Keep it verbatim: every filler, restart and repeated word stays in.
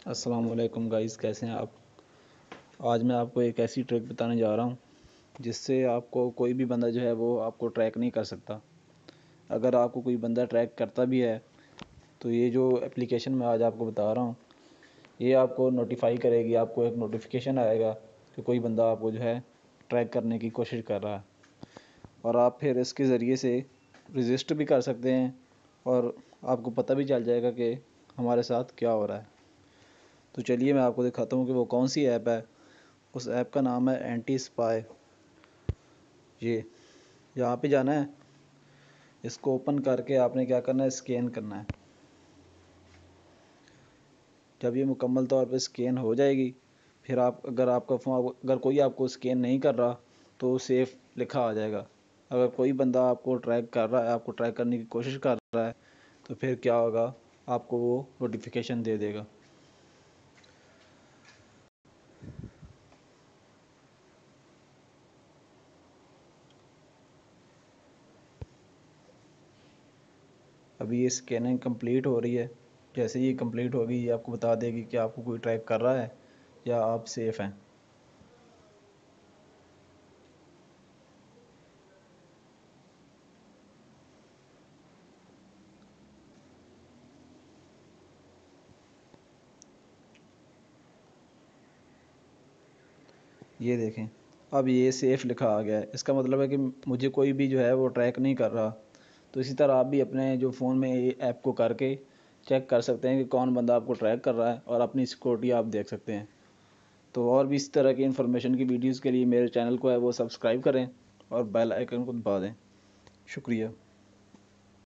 अस्सलाम वालेकुम गाइस, कैसे हैं आप। आज मैं आपको एक ऐसी ट्रिक बताने जा रहा हूं जिससे आपको कोई भी बंदा जो है वो आपको ट्रैक नहीं कर सकता। अगर आपको कोई बंदा ट्रैक करता भी है तो ये जो एप्लीकेशन मैं आज आपको बता रहा हूं ये आपको नोटिफाई करेगी। आपको एक नोटिफिकेशन आएगा कि कोई बंदा आपको जो है ट्रैक करने की कोशिश कर रहा है, और आप फिर इसके ज़रिए से रजिस्ट भी कर सकते हैं और आपको पता भी चल जाएगा कि हमारे साथ क्या हो रहा है। तो चलिए मैं आपको दिखाता हूँ कि वो कौन सी ऐप है। उस ऐप का नाम है एंटी स्पाई। ये यहाँ पे जाना है, इसको ओपन करके आपने क्या करना है, स्कैन करना है। जब ये मुकम्मल तौर पे स्कैन हो जाएगी, फिर आप अगर आपका फ़ोन अगर कोई आपको स्कैन नहीं कर रहा तो सेफ़ लिखा आ जाएगा। अगर कोई बंदा आपको ट्रैक कर रहा है, आपको ट्रैक करने की कोशिश कर रहा है, तो फिर क्या होगा, आपको वो नोटिफिकेशन दे देगा। अभी ये स्कैनिंग कंप्लीट हो रही है। जैसे ये कंप्लीट होगी ये आपको बता देगी कि आपको कोई ट्रैक कर रहा है या आप सेफ़ हैं। ये देखें, अब ये सेफ़ लिखा आ गया है। इसका मतलब है कि मुझे कोई भी जो है वो ट्रैक नहीं कर रहा। तो इसी तरह आप भी अपने जो फ़ोन में ये ऐप को करके चेक कर सकते हैं कि कौन बंदा आपको ट्रैक कर रहा है, और अपनी सिक्योरिटी आप देख सकते हैं। तो और भी इस तरह की इन्फॉर्मेशन की वीडियोज़ के लिए मेरे चैनल को है वो सब्सक्राइब करें और बेल आइकन को दबा दें। शुक्रिया।